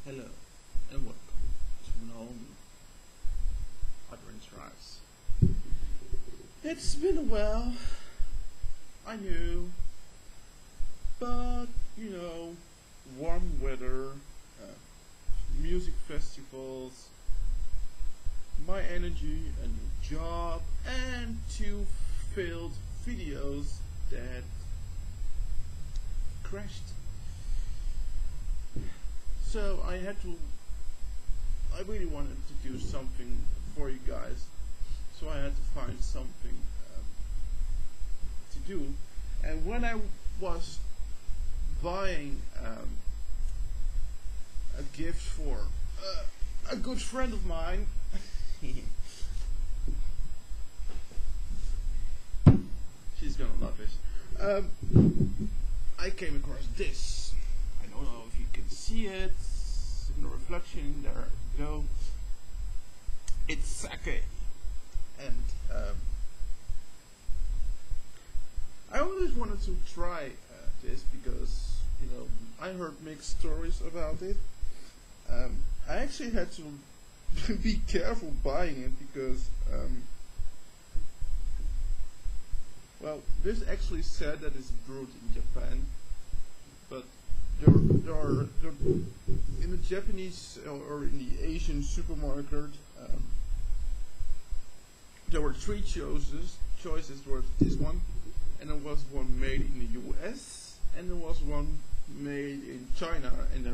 Hello and welcome to an all new Ardawen Drives. It's been a while, I knew, but warm weather, music festivals, my energy, a new job, and two failed videos that crashed. So I really wanted to do something for you guys, so I had to find something to do. And when I was buying a gift for a good friend of mine, she's gonna love it, I came across this. I don't know if you can see it in the reflection. There you go. It's sake, and I always wanted to try this because I heard mixed stories about it. I actually had to be careful buying it because well, this actually said that it's brewed in Japan, but there are in the Japanese or in the Asian supermarket, there were three choices. Choices were this one, and there was one made in the US, and there was one made in China, and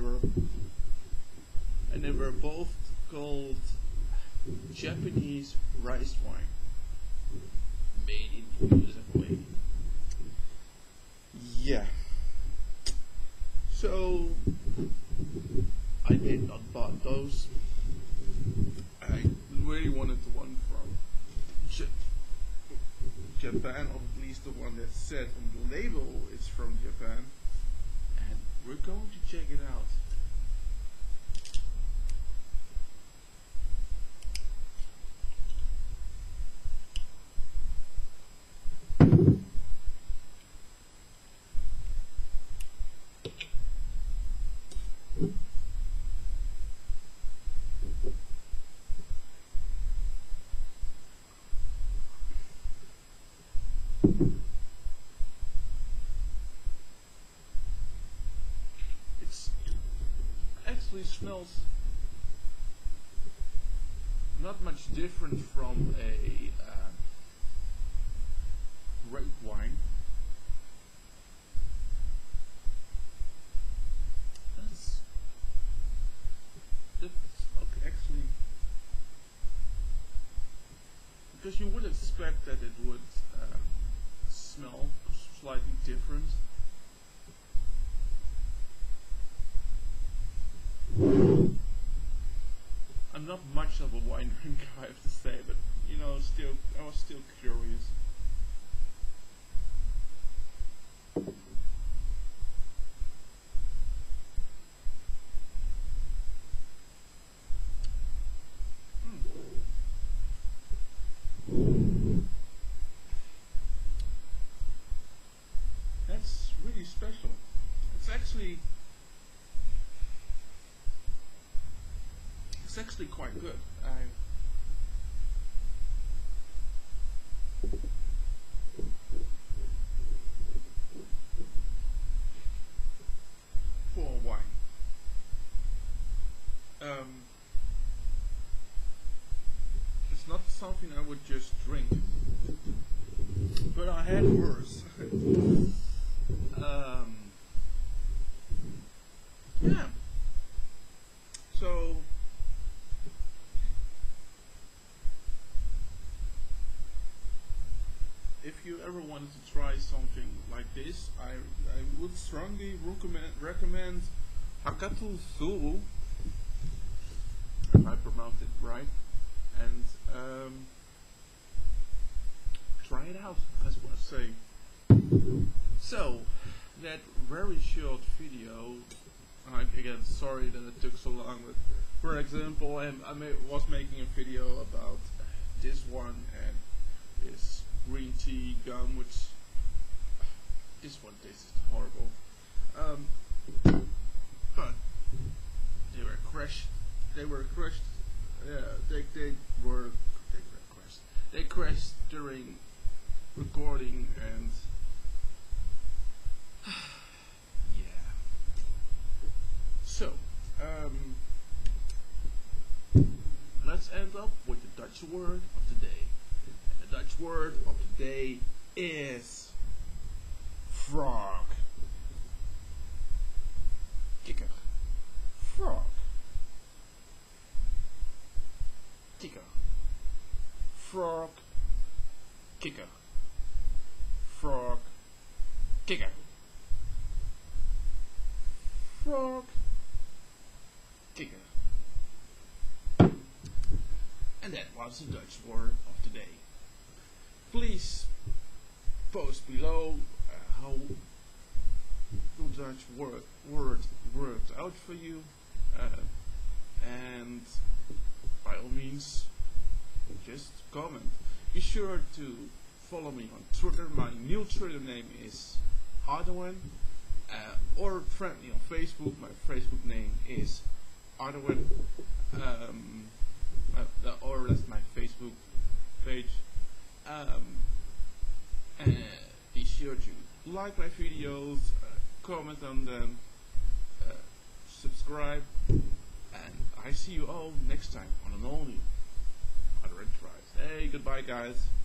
they were both called Japanese rice wine, made in the USA. Yeah. So I did not buy those. I really wanted the one from Japan, or at least the one that said on the label it's from Japan. And we're going to check it out. Actually smells not much different from a grape wine. That's okay, actually, because you would expect that it would smell slightly different. I'm not much of a wine drinker, I have to say, but I was still curious. That's really special. It's actually quite good. For wine. It's not something I would just drink, but I had worse. Yeah. So if you ever wanted to try something like this, I would strongly recommend Hakatu Suru, if I pronounced it right, and try it out, as I was saying. So, that very short video, again, sorry that it took so long, but for example, I was making a video about this one and this green tea gum, which this one tastes horrible, but they were crashed. They were crashed. They crashed during recording, and yeah. So, let's end up with the Dutch word of the day. And the Dutch word of the day is frog. Kikker. Frog. Kikker. Frog. Kikker. Frog. Kikker. Frog. Kikker. And that was the Dutch word of the day. Please post below how the Dutch word worked out for you, and by all means, just comment. Be sure to follow me on Twitter. My new Twitter name is Ardawen, or friend me on Facebook. My Facebook name is Ardawen, or that's my Facebook page. And be sure to like my videos, comment on them, subscribe, and I see you all next time on an all new Other Enterprise. Hey, goodbye guys.